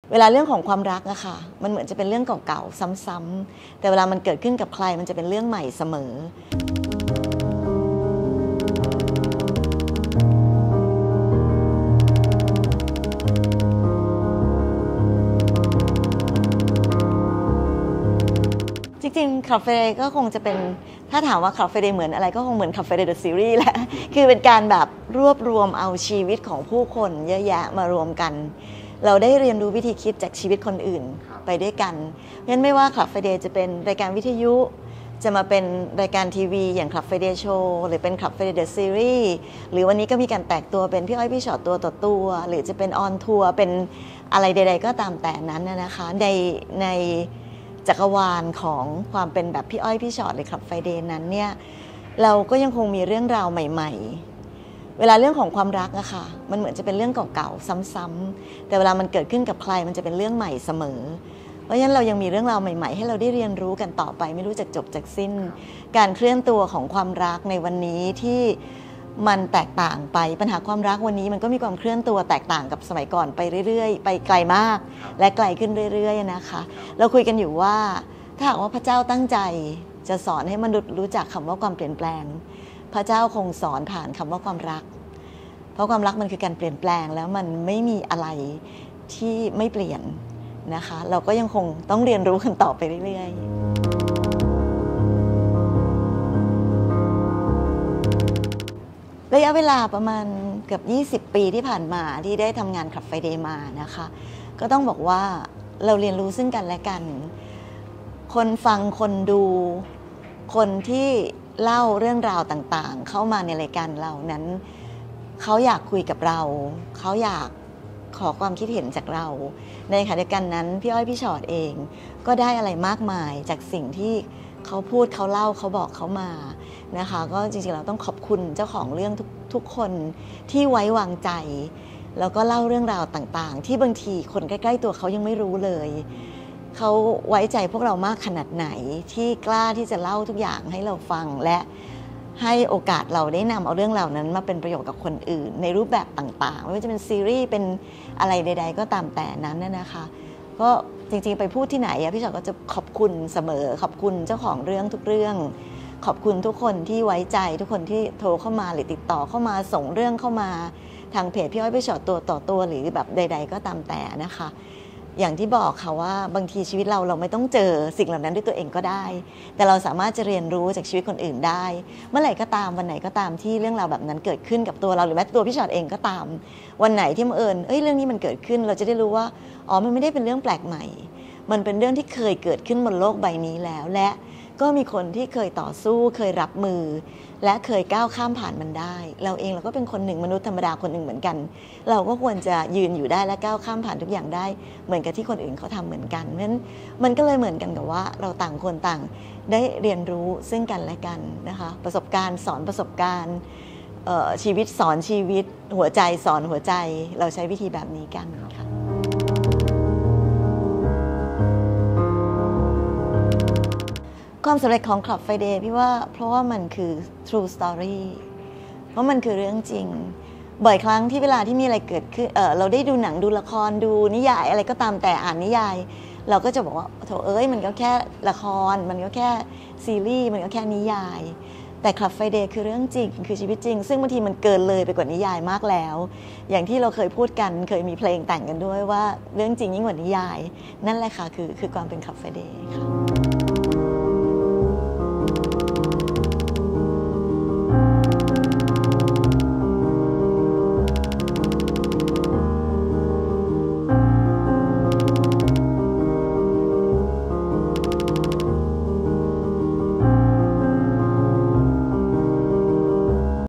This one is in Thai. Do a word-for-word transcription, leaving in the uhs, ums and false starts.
เวลาเรื่องของความรักอะค่ะมันเหมือนจะเป็นเรื่องเก่าๆซ้ำๆแต่เวลามันเกิดขึ้นกับใครมันจะเป็นเรื่องใหม่เสมอจริงๆคาเฟ่ก็คงจะเป็นถ้าถามว่าคาเฟ่เหมือนอะไรก็คงเหมือนคาเฟ่เดอะซีรีส์แหละคือเป็นการแบบรวบรวมเอาชีวิตของผู้คนเยอะแยะมารวมกันเราได้เรียนรู้วิธีคิดจากชีวิตคนอื่นไปด้วยกันเพราะฉะนั้นไม่ว่าคลับไฟเดย์จะเป็นรายการวิทยุจะมาเป็นรายการทีวีอย่างคลับไฟเดย์โชว์หรือเป็นคลับไฟเดย์เดอะซีรีส์หรือวันนี้ก็มีการแตกตัวเป็นพี่อ้อยพี่ชอตตัวต่อตัวหรือจะเป็นออนทัวร์เป็นอะไรใดๆก็ตามแต่นั้นนะคะในในจักรวาลของความเป็นแบบพี่อ้อยพี่ชอตหรือคลับไฟเดย์นั้นเนี่ยเราก็ยังคงมีเรื่องราวใหม่ๆเวลาเรื่องของความรักอะค่ะมันเหมือนจะเป็นเรื่องเก่าๆซ้ำๆแต่เวลามันเกิดขึ้นกับใครมันจะเป็นเรื่องใหม่เสมอเพราะฉะนั้นเรายังมีเรื่องราวใหม่ๆให้เราได้เรียนรู้กันต่อไปไม่รู้จักจบจากสิ้นการเคลื่อนตัวของความรักในวันนี้ที่มันแตกต่างไปปัญหาความรักวันนี้มันก็มีความเคลื่อนตัวแตกต่างกับสมัยก่อนไปเรื่อยๆไปไกลมากและไกลขึ้นเรื่อยๆนะคะเราคุยกันอยู่ว่าถ้าหากว่าพระเจ้าตั้งใจจะสอนให้มนุษย์รู้จักคำว่าความเปลี่ยนแปลงพระเจ้าคงสอนผ่านคำว่าความรักเพราะความรักมันคือการเปลี่ยนแปลงแล้วมันไม่มีอะไรที่ไม่เปลี่ยนนะคะเราก็ยังคงต้องเรียนรู้กันต่อไปเรื่อยๆระยะเวลาประมาณเกือบยี่สิบปีที่ผ่านมาที่ได้ทำงานคลับไฟเดย์มานะคะก็ต้องบอกว่าเราเรียนรู้ซึ่งกันและกันคนฟังคนดูคนที่เล่าเรื่องราวต่างๆเข้ามาในรายการเรานั้นเขาอยากคุยกับเราเขาอยากขอความคิดเห็นจากเราในขณะเดียวกันนั้นพี่อ้อยพี่ชอตเองก็ได้อะไรมากมายจากสิ่งที่เขาพูดเขาเล่าเขาบอกเขามานะคะก็จริงๆเราต้องขอบคุณเจ้าของเรื่องทุกทุกคนที่ไว้วางใจแล้วก็เล่าเรื่องราวต่างๆที่บางทีคนใกล้ๆตัวเขายังไม่รู้เลยเขาไว้ใจพวกเรามากขนาดไหนที่กล้าที่จะเล่าทุกอย่างให้เราฟังและให้โอกาสเราได้นำเอาเรื่องราวนั้นมาเป็นประโยชน์กับคนอื่นในรูปแบบต่างๆไม่ว่าจะเป็นซีรีส์เป็นอะไรใดๆก็ตามแต่นั้นนะคะก็จริงๆไปพูดที่ไหนพี่ชอตก็จะขอบคุณเสมอขอบคุณเจ้าของเรื่องทุกเรื่องขอบคุณทุกคนที่ไว้ใจทุกคนที่โทรเข้ามาหรือติดต่อเข้ามาส่งเรื่องเข้ามาทางเพจพี่อ้อยพี่ชอตตัวต่อตัวหรือแบบใดๆก็ตามแต่นะคะอย่างที่บอกค่ะว่าบางทีชีวิตเราเราไม่ต้องเจอสิ่งเหล่านั้นด้วยตัวเองก็ได้แต่เราสามารถจะเรียนรู้จากชีวิตคนอื่นได้เมื่อไหร่ก็ตามวันไหนก็ตามที่เรื่องราวแบบนั้นเกิดขึ้นกับตัวเราหรือแม้ตัวพี่ชอตเองก็ตามวันไหนที่บังเอิญเอ้ยเรื่องนี้มันเกิดขึ้นเราจะได้รู้ว่าอ๋อมันไม่ได้เป็นเรื่องแปลกใหม่มันเป็นเรื่องที่เคยเกิดขึ้นบนโลกใบนี้แล้วและก็มีคนที่เคยต่อสู้เคยรับมือและเคยก้าวข้ามผ่านมันได้เราเองเราก็เป็นคนหนึ่งมนุษย์ธรรมดาคนหนึ่งเหมือนกันเราก็ควรจะยืนอยู่ได้และก้าวข้ามผ่านทุกอย่างได้เหมือนกับที่คนอื่นเขาทำเหมือนกันเพราะฉะนั้นมันก็เลยเหมือนกันกับว่าเราต่างคนต่างได้เรียนรู้ซึ่งกันและกันนะคะประสบการณ์สอนประสบการณ์ชีวิตสอนชีวิตหัวใจสอนหัวใจเราใช้วิธีแบบนี้กันค่ะความสำเร็จของคลับไฟเดย์พี่ว่าเพราะว่ามันคือ true story เพราะมันคือเรื่องจริงบ่อยครั้งที่เวลาที่มีอะไรเกิดขึ้น เอ่อ เราได้ดูหนังดูละครดูนิยายอะไรก็ตามแต่อ่านนิยายเราก็จะบอกว่าโถเอ้ยมันก็แค่ละครมันก็แค่ซีรีส์มันก็แค่นิยายแต่คลับไฟเดย์คือเรื่องจริงคือชีวิตจริงซึ่งบางทีมันเกินเลยไปกว่านิยายมากแล้วอย่างที่เราเคยพูดกันเคยมีเพลงแต่งกันด้วยว่าเรื่องจริงยิ่งกว่านิยายนั่นแหละค่ะคือคือความเป็นคลับไฟเดย์ค่ะ